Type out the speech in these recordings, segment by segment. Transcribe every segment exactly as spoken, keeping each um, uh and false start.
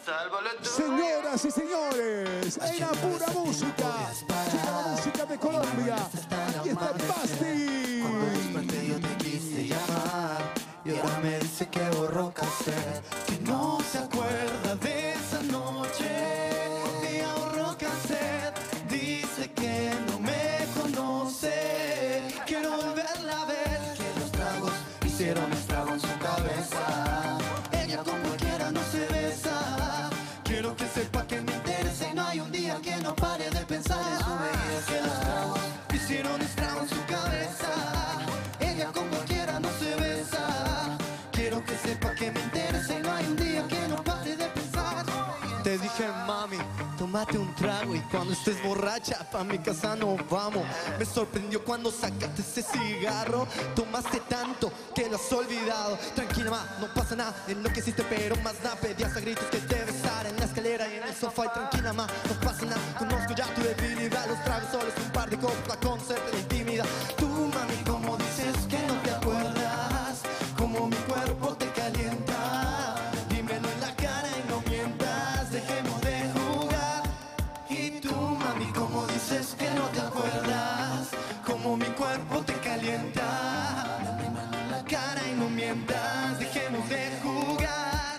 Señoras y señores, en la pura música, llega la música de Colombia. Aquí está Basti. Cuando desperté yo te quise llamar y ahora me dice que borró cassette, que no se acuerda de esa noche. Ella borró cassette, dice que no me conoce. Quiero volverla a ver, que los tragos hicieron estrago en su cabeza. Ella con cualquiera no se besa. Quiero que sepa que me interesa y no hay un día que no pare de pensar en su belleza. Que los tragos hicieron estrago en su cabeza. Ella con cualquiera no se besa. Quiero que sepa que me interesa y no hay un día que no pare de pensar. Te dije, mami, tómate un trago y cuando estés borracha pa' mi casa no vamos. Me sorprendió cuando sacaste ese cigarro. Tomaste tanto que lo has olvidado. Tranquila, ma, no pasa nada, enloqueciste pero más nada. Pedías a gritos que te besara en la escalera y en el sofá. Y tranquila, ma, no pasa nada, conozco ya tu debilidad. Los tragos solo es un par de copas para conocerte la intimidad. Tú, mami, como dices que no te acuerdas, como mi cuerpo te calienta. Dímelo en la cara y no mientas, dejemos de jugar. Y tú, mami, como dices que no te acuerdas, como mi cuerpo te calienta. Dímelo en la cara y no mientas, dejemos de jugar.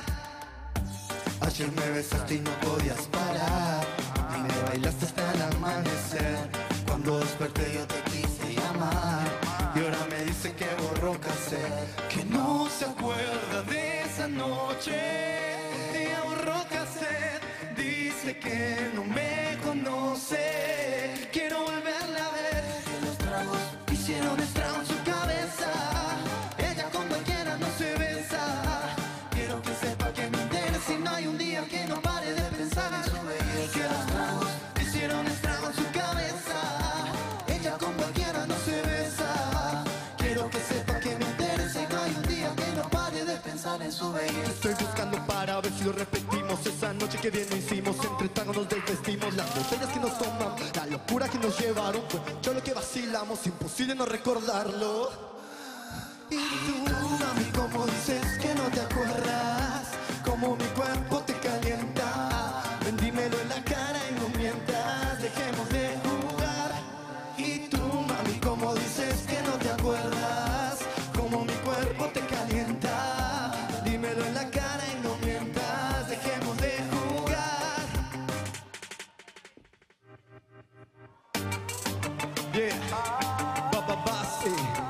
Ayer me besaste y no podías parar, y me bailaste hasta el amanecer. Cuando desperté yo te quise llamar y ahora me dice que borró cassette, que no se acuerda de esa noche. Ella borró cassette, dice que no me conoce. Quiero volverla a ver, que los tragos hicieron estrago en su cabeza. Ella con cualquiera no se besa. Quiero que sepa que me interesa y no hay un día que no pare de pensar en su belleza. Que los tragos hicieron estrago en su cabeza. Ella con cualquiera no se besa. Quiero que sepa que me interesa y no hay un día que no pare de pensar en su belleza. Estoy buscando para ver si lo repetimos. Esa noche que bien lo hicimos, entre tragos nos desvestimos. Las botellas que nos tomamos, la locura que nos llevaron, fue yo lo que vacilamos, imposible no recordarlo. Y tú, mami, como dices que no te acuerdas, como mi cuerpo te calienta. Ven, dímelo en la cara y no mientas, dejemos de jugar. Y tú, mami, como dices que no te acuerdas, como mi cuerpo te calienta. Dímelo en la cara y no mientas, dejemos de jugar. Yeah, Baba Basti.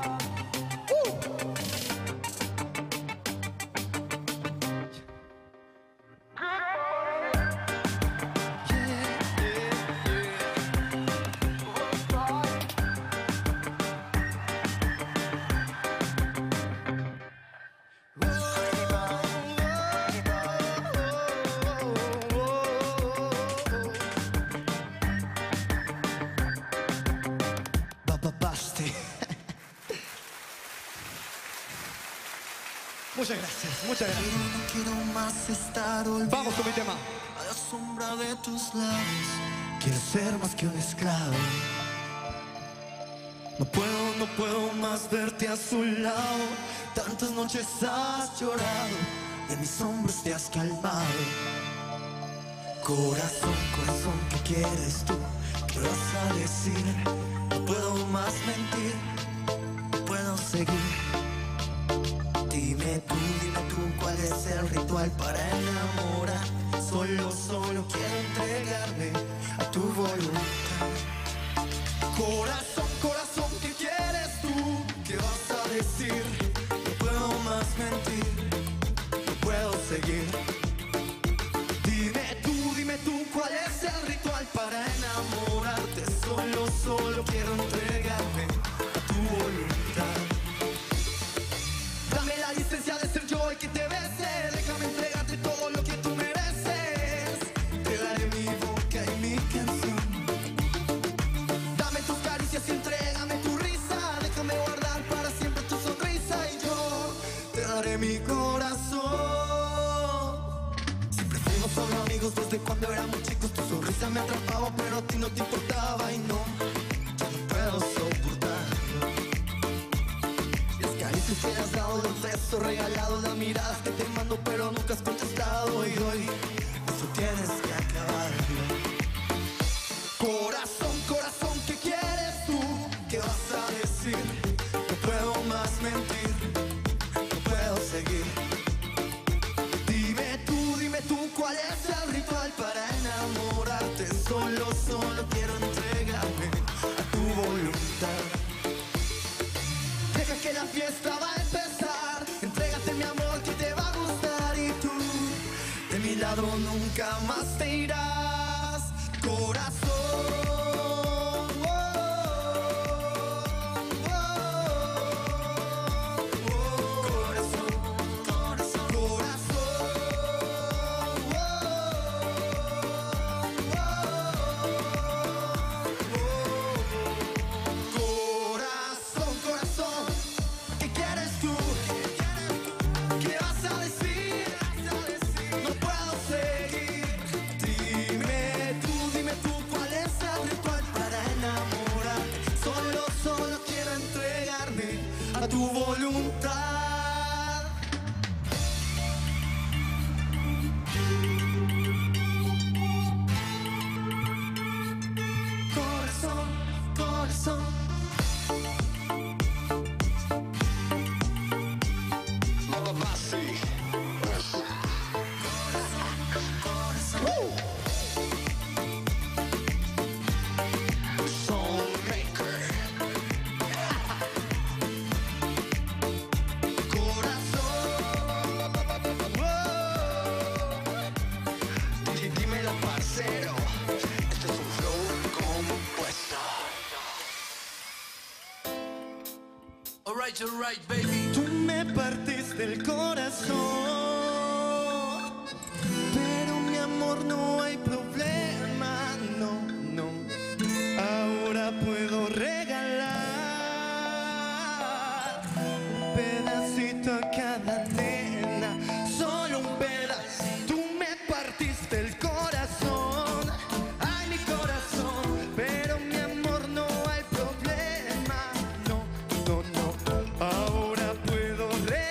Muchas gracias, muchas gracias. No quiero más estar olvidado. Vamos con mi tema. A la sombra de tus labios Quiero ser más que un esclavo. No puedo, no puedo más verte a su lado. Tantas noches has llorado, de mis hombros te has calmado. Corazón, corazón, ¿qué quieres tú? ¿Qué vas a decir? No puedo más mentir, no puedo seguir. Dime tú, dime tú, ¿cuál es el ritual para enamorar? Solo, solo quiero entregarme a tu voluntad. Corazón, corazón, ¿qué quieres tú? ¿Qué vas a decir? No puedo más mentir, no puedo seguir. Dime tú, dime tú, ¿cuál es el ritual para enamorarte? Solo, solo quiero entregarme a tu voluntad. Dame la licencia de ser yo el que te bese. Déjame entregarte todo lo que tú mereces. Te daré mi boca y mi canción. Dame tus caricias y entrégame tu risa. Déjame guardar para siempre tu sonrisa. Y yo te daré mi corazón. Siempre fuimos solo amigos desde cuando éramos chicos. Tu sonrisa me atrapaba pero a ti no te importaba. Y no, yo no puedo soportarlo. Las caricias que has dado, los besos regalados, las miradas que te mando pero nunca has contestado. Y hoy mi lado nunca más te irás, corazón. A tu voluntad. Corazón, corazón. Mababasi. Corazón, corazón. Uh. Alright, alright, baby. Tú me partiste el corazón, pero mi amor no hay problema, no, no. Ahora puedo regalar un pedacito a cada nena, solo un pedacito. Tú me partiste el corazón, ay mi corazón, pero mi amor no hay problema, no, no, no. Ahora puedo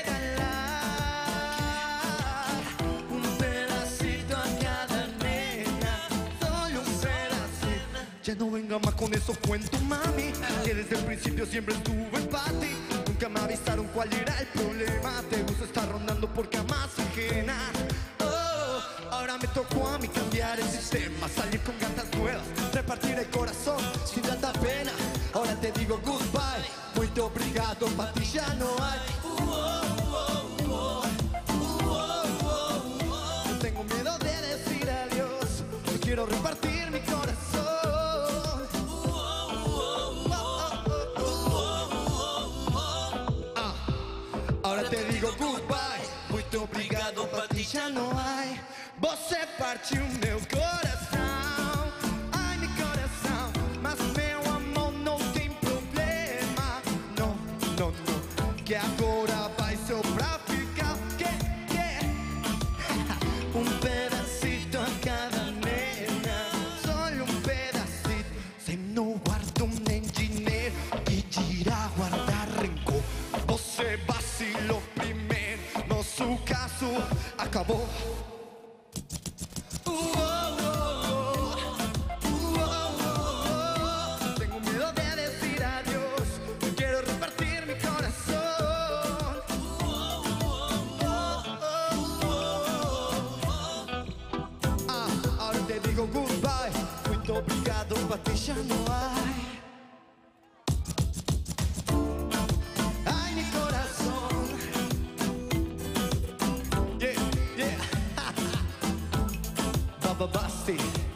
regalar un pedacito a cada nena, solo un pedacito. Ya no venga más con esos cuentos, mami, que desde el principio siempre estuve para ti. Nunca me avisaron cuál era el problema. Te gusta estar rondando por camas ajenas. Oh, ahora me tocó a mí cambiar el sistema, salir con gatas nuevas, repartir el corazón sin tanta pena. Ahora te digo goodbye, muy obrigado, pa' ti ya no hay. No tengo miedo de decir adiós, yo quiero repartir mi corazón. Ah, ahora te digo goodbye, muy obrigado, pa' ti já não hay. Você partiu meu coração, ai meu coração, mas meu amor não tem problema, não, não, não, que agora vai ser pra ficar, que, que, um pedacito a cada nena, só um pedacito, se não guardo nem dinheiro, que dirá guardar rencor, você vacilou primeiro, nosso caso acabou. Tengo miedo de decir adiós, quiero repartir mi corazón. Ah, ahora te digo goodbye, muy obrigado, pa' ti ya no hay. Ay, mi corazón. Yeah, yeah. Baba Basti.